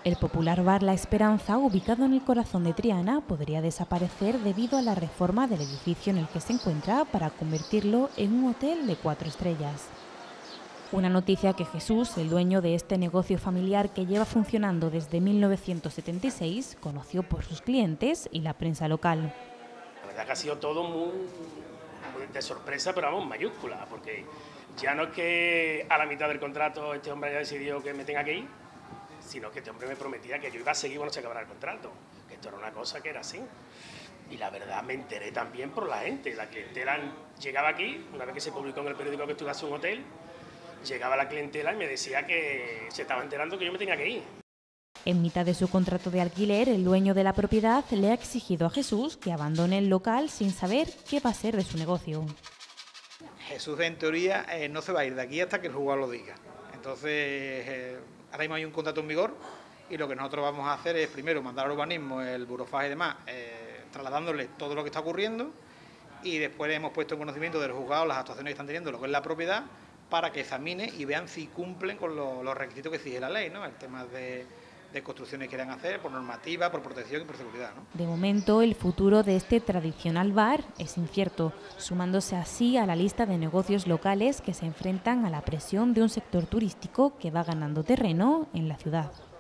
El popular bar La Esperanza, ubicado en el corazón de Triana, podría desaparecer debido a la reforma del edificio en el que se encuentra para convertirlo en un hotel de 4 estrellas. Una noticia que Jesús, el dueño de este negocio familiar que lleva funcionando desde 1976, conoció por sus clientes y la prensa local. La verdad que ha sido todo muy de sorpresa, pero vamos, mayúscula, porque ya no es que a la mitad del contrato este hombre haya decidido que me tenga que ir, sino que este hombre me prometía que yo iba a seguir cuando se acabara el contrato, que esto era una cosa que era así. Y la verdad me enteré también por la gente, la clientela llegaba aquí, una vez que se publicó en el periódico que esto iba a ser un hotel, llegaba la clientela y me decía que se estaba enterando que yo me tenía que ir. En mitad de su contrato de alquiler, el dueño de la propiedad le ha exigido a Jesús que abandone el local sin saber qué va a ser de su negocio. Jesús, en teoría, no se va a ir de aquí hasta que el juzgado lo diga. Entonces, ahora mismo hay un contrato en vigor y lo que nosotros vamos a hacer es, primero, mandar al urbanismo el burofax y demás, trasladándole todo lo que está ocurriendo, y después hemos puesto en conocimiento del juzgado las actuaciones que están teniendo, lo que es la propiedad, para que examine y vean si cumplen con los requisitos que exige la ley, ¿no? El tema de construcciones que quieran hacer, por normativa, por protección y por seguridad, ¿no? De momento, el futuro de este tradicional bar es incierto, sumándose así a la lista de negocios locales que se enfrentan a la presión de un sector turístico que va ganando terreno en la ciudad.